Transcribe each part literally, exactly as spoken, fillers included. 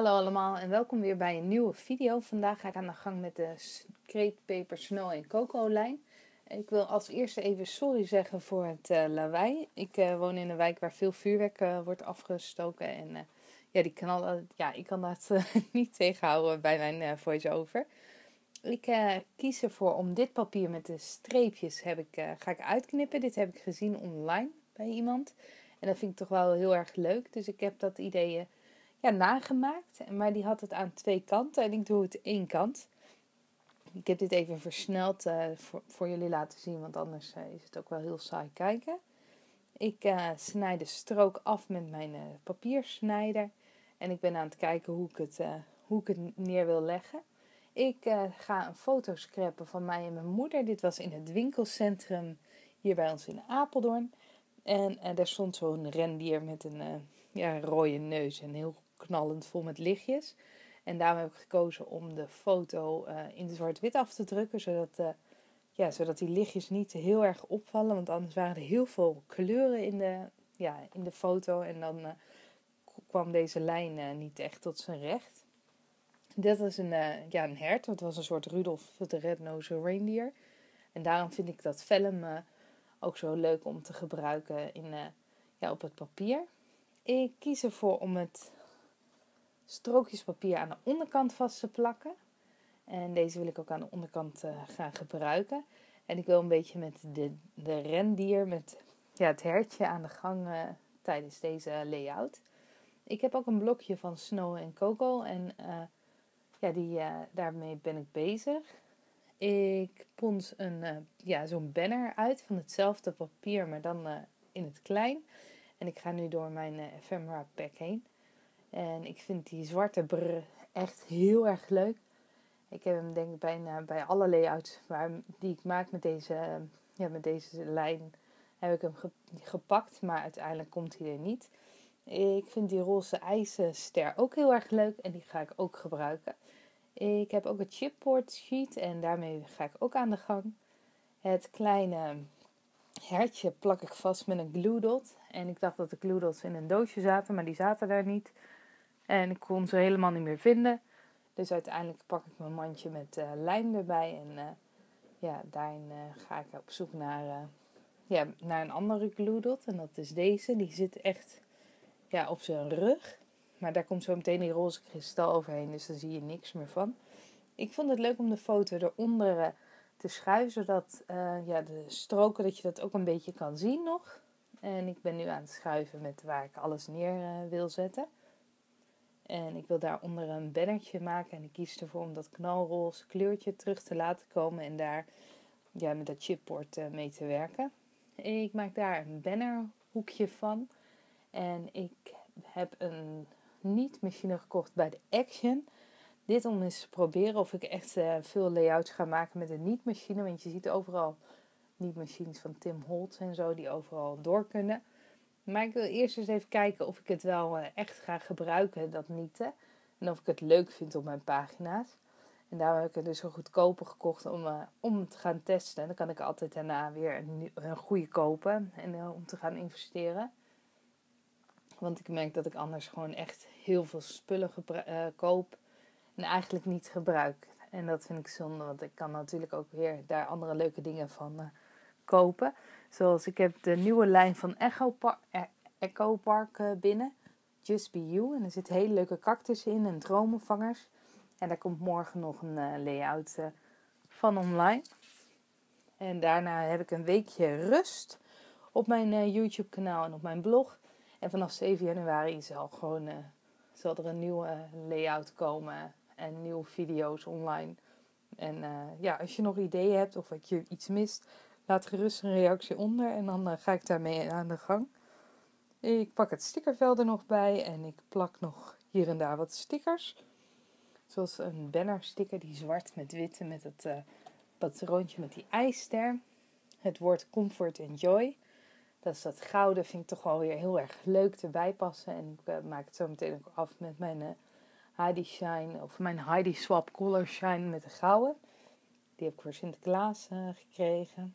Hallo allemaal en welkom weer bij een nieuwe video. Vandaag ga ik aan de gang met de kreetpeper, snow en coco lijn. Ik wil als eerste even sorry zeggen voor het uh, lawaai. Ik uh, woon in een wijk waar veel vuurwerk uh, wordt afgestoken en uh, ja, die knallen, ja, ik kan dat uh, niet tegenhouden bij mijn uh, voice-over. Ik uh, kies ervoor om dit papier met de streepjes heb ik, uh, ga ik uitknippen. Dit heb ik gezien online bij iemand en dat vind ik toch wel heel erg leuk. Dus ik heb dat idee uh, ja, nagemaakt, maar die had het aan twee kanten en ik doe het één kant. Ik heb dit even versneld uh, voor, voor jullie laten zien, want anders uh, is het ook wel heel saai kijken. Ik uh, snijd de strook af met mijn uh, papiersnijder en ik ben aan het kijken hoe ik het, uh, hoe ik het neer wil leggen. Ik uh, ga een foto scrappen van mij en mijn moeder. Dit was in het winkelcentrum hier bij ons in Apeldoorn. En uh, daar stond zo'n rendier met een uh, ja, rode neus en heel knallend vol met lichtjes. En daarom heb ik gekozen om de foto uh, in zwart-wit af te drukken, zodat, uh, ja, zodat die lichtjes niet heel erg opvallen. Want anders waren er heel veel kleuren in de, ja, in de foto en dan uh, kwam deze lijn uh, niet echt tot zijn recht. Dit is een, uh, ja, een hert, het was een soort Rudolph de Red-Nosed Reindeer. En daarom vind ik dat vellum uh, ook zo leuk om te gebruiken in, uh, ja, op het papier. Ik kies ervoor om het strookjespapier aan de onderkant vast te plakken. En deze wil ik ook aan de onderkant uh, gaan gebruiken. En ik wil een beetje met de, de rendier, met ja, het hertje aan de gang uh, tijdens deze layout. Ik heb ook een blokje van Snow en Coco en uh, ja, die, uh, daarmee ben ik bezig. Ik pons een, uh, ja, zo'n banner uit van hetzelfde papier, maar dan uh, in het klein. En ik ga nu door mijn uh, ephemera pack heen. En ik vind die zwarte brr echt heel erg leuk. Ik heb hem denk ik bijna bij alle layouts waar, die ik maak met deze, uh, ja, met deze lijn, heb ik hem ge- gepakt. Maar uiteindelijk komt hij er niet. Ik vind die roze ijzerster ook heel erg leuk en die ga ik ook gebruiken. Ik heb ook een chipboard sheet en daarmee ga ik ook aan de gang. Het kleine hertje plak ik vast met een glue dot. En ik dacht dat de glue dots in een doosje zaten, maar die zaten daar niet. En ik kon ze helemaal niet meer vinden. Dus uiteindelijk pak ik mijn mandje met uh, lijm erbij. En uh, ja, daarin uh, ga ik op zoek naar, uh, ja, naar een andere glue dot. En dat is deze. Die zit echt ja, op zijn rug. Maar daar komt zo meteen die roze kristal overheen. Dus daar zie je niks meer van. Ik vond het leuk om de foto eronder uh, te schuiven. Zodat uh, ja, de stroken, dat je dat ook een beetje kan zien nog. En ik ben nu aan het schuiven met waar ik alles neer uh, wil zetten. En ik wil daaronder een bannertje maken. En ik kies ervoor om dat knalroze kleurtje terug te laten komen. En daar ja, met dat chipboard uh, mee te werken. Ik maak daar een bannerhoekje van. En ik heb een niet-machine gekocht bij de Action. Dit om eens te proberen of ik echt uh, veel layouts ga maken met een niet-machine. Want je ziet overal niet-machines van Tim Holtz en zo die overal door kunnen. Maar ik wil eerst eens even kijken of ik het wel uh, echt ga gebruiken, dat nieten. En of ik het leuk vind op mijn pagina's. En daarom heb ik het dus een goedkoper gekocht om, uh, om te gaan testen. En dan kan ik altijd daarna weer een, een goede kopen en uh, om te gaan investeren. Want ik merk dat ik anders gewoon echt heel veel spullen gebru- uh, koop en eigenlijk niet gebruik. En dat vind ik zonde, want ik kan natuurlijk ook weer daar andere leuke dingen van uh, kopen. Zoals ik heb de nieuwe lijn van Echo Park, Echo Park uh, binnen. Just Be You. En er zitten hele leuke cactussen in en dromenvangers. En daar komt morgen nog een uh, layout uh, van online. En daarna heb ik een weekje rust op mijn uh, YouTube kanaal en op mijn blog. En vanaf zeven januari zal, gewoon, uh, zal er een nieuwe uh, layout komen en nieuwe video's online. En uh, ja, als je nog ideeën hebt of dat je iets mist, laat gerust een reactie onder en dan uh, ga ik daarmee aan de gang. Ik pak het stickervel er nog bij en ik plak nog hier en daar wat stickers. Zoals een banner sticker, die zwart met wit en met het uh, patroontje met die ijsster. Het woord comfort and joy. Dat is dat gouden, vind ik toch wel weer heel erg leuk erbij passen. En ik uh, maak het zo meteen ook af met mijn uh, Heidi Shine, of mijn Heidi Swap Color Shine met de gouden. Die heb ik voor Sinterklaas uh, gekregen.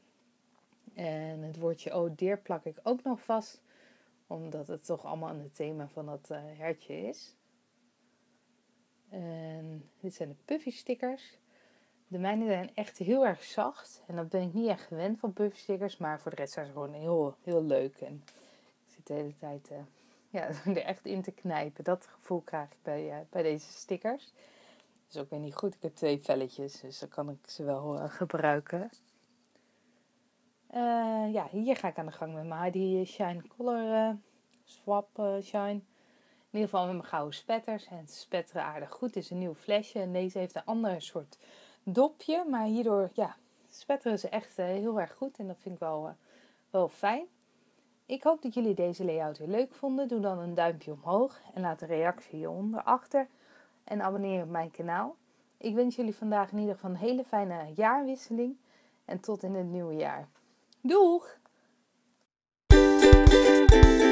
En het woordje oh dear plak ik ook nog vast. Omdat het toch allemaal aan het thema van dat uh, hertje is. En dit zijn de puffy stickers. De mijne zijn echt heel erg zacht. En dat ben ik niet echt gewend van puffy stickers. Maar voor de rest zijn ze gewoon heel, heel leuk. En ik zit de hele tijd uh, ja, er echt in te knijpen. Dat gevoel krijg ik bij, uh, bij deze stickers. Dus ook weer niet goed. Ik heb twee velletjes. Dus dan kan ik ze wel uh, gebruiken. Uh, ja, hier ga ik aan de gang met mijn Heidi Shine Color uh, Swap uh, Shine. In ieder geval met mijn gouden spetters. En ze spetteren aardig goed. Het is een nieuw flesje. En deze heeft een ander soort dopje. Maar hierdoor ja, spetteren ze echt uh, heel erg goed. En dat vind ik wel, uh, wel fijn. Ik hoop dat jullie deze layout weer leuk vonden. Doe dan een duimpje omhoog. En laat een reactie hieronder achter. En abonneer op mijn kanaal. Ik wens jullie vandaag in ieder geval een hele fijne jaarwisseling. En tot in het nieuwe jaar. Doeg!